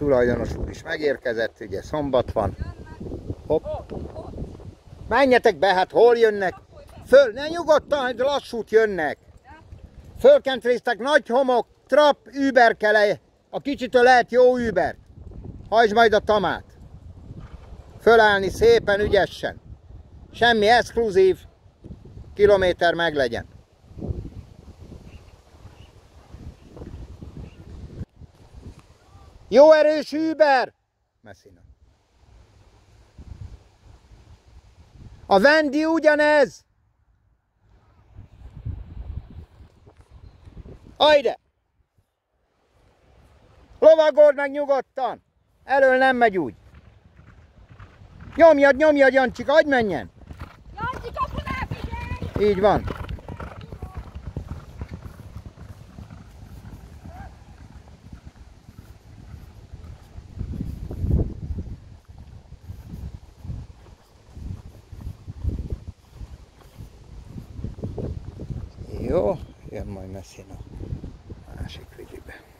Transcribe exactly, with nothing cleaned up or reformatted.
tulajdonos úr is megérkezett, ugye szombat van. Hopp. Menjetek be, hát hol jönnek? Föl, ne nyugodtan, hogy lassút jönnek. Fölkent résztek, nagy homok, trap, Uber kell, a kicsitől lehet jó Uber. Hajtsd majd a Tamát. Fölállni szépen, ügyesen. Semmi exkluzív, kilométer meg legyen. Jó erős Uber! Messina. A Vendi ugyanez! Ajde! Lovagold meg nyugodtan! Elől nem megy úgy. Nyomjad, nyomjad, Jancsika, hagyj menjen! Jancsi, kapun elfigyelj! Így van. Jó, jön majd Messina. Másik vigyébe.